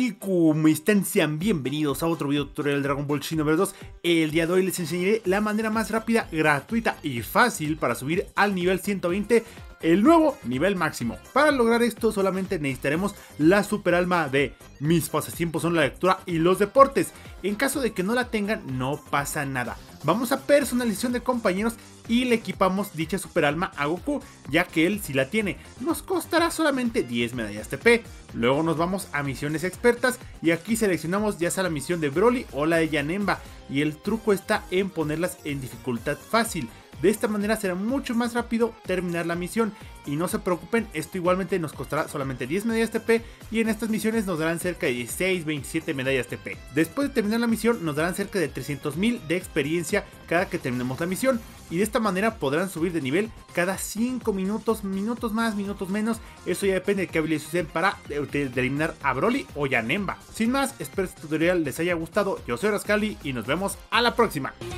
Y como están, sean bienvenidos a otro video tutorial de Dragon Ball Xenoverse 2. El día de hoy les enseñaré la manera más rápida, gratuita y fácil para subir al nivel 120 el nuevo nivel máximo. Para lograr esto solamente necesitaremos la super alma de mis pasatiempos son la lectura y los deportes. En caso de que no la tengan, no pasa nada. Vamos a personalización de compañeros y le equipamos dicha super alma a Goku, ya que él sí la tiene. Nos costará solamente 10 medallas TP. Luego nos vamos a misiones expertas y aquí seleccionamos ya sea la misión de Broly o la de Janemba, y el truco está en ponerlas en dificultad fácil. De esta manera será mucho más rápido terminar la misión. Y no se preocupen, esto igualmente nos costará solamente 10 medallas TP y en estas misiones nos darán cerca de 16-27 medallas TP. Después de terminar la misión nos darán cerca de 300.000 de experiencia cada que terminemos la misión. Y de esta manera podrán subir de nivel cada 5 minutos, minutos más, minutos menos. Eso ya depende de qué habilidades usen para eliminar a Broly o Janemba. Sin más, espero que este tutorial les haya gustado. Yo soy Rascali y nos vemos a la próxima.